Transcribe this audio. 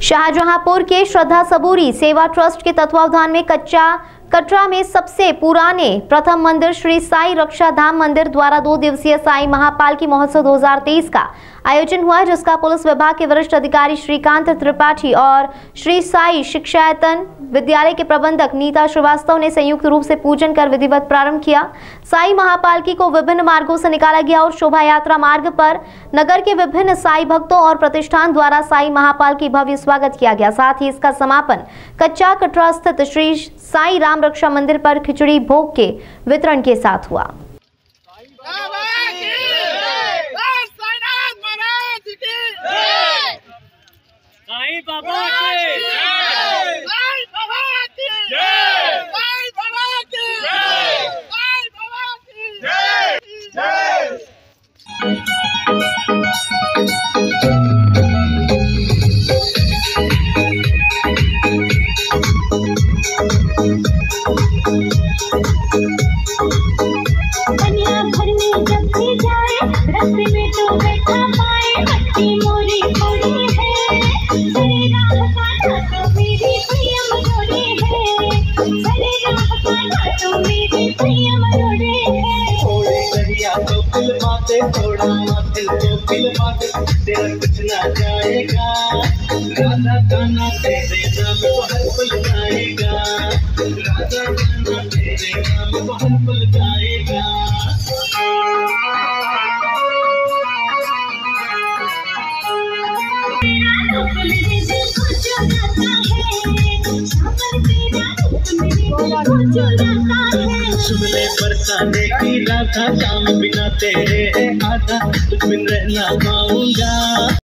शाहजहांपुर के श्रद्धा सबूरी सेवा ट्रस्ट के तत्वावधान में कटरा में सबसे पुराने प्रथम मंदिर श्री साई रक्षा धाम मंदिर द्वारा 2 दिवसीय साई महापालकी महोत्सव 2023 का आयोजन हुआ, जिसका पुलिस विभाग के वरिष्ठ अधिकारी श्रीकांत त्रिपाठी और श्री साई शिक्षायतन विद्यालय के प्रबंधक नीता श्रीवास्तव ने संयुक्त रूप से पूजन कर विधिवत प्रारंभ किया। साई महापालकी को विभिन्न मार्गों से निकाला गया और शोभा यात्रा मार्ग पर नगर के विभिन्न साई भक्तों और प्रतिष्ठान द्वारा साई महापालकी भव्य स्वागत किया गया। साथ ही इसका समापन कटरा स्थित श्री साई राम रक्षा मंदिर पर खिचड़ी भोग के वितरण के साथ हुआ। साईं बाबा की जय, साईं बाबा की जय, साईं बाबा की जय, साईं बाबा की जय, दुनिया भर में जब भी जाए रास्ते में तो बैठा पाए भक्ति मोरी थोड़ी है। हरे राम का तो मेरी प्रिय मरोड़े है, हरे राम का तो मेरी प्रिय मरोड़े है। थोड़े करिया तो फिल माते, थोड़ा माथे तो फिल माते, तेरा कुछ ना जाएगा। राधा गाना तेरे नाम को हर पल गाएगा, राधा गाना तेरे नाम को हर पल गाएगा। सुन ले बरसाने की राधा, काम बिना तेरे है आधा, तुझ बिन रह ना पाऊंगा।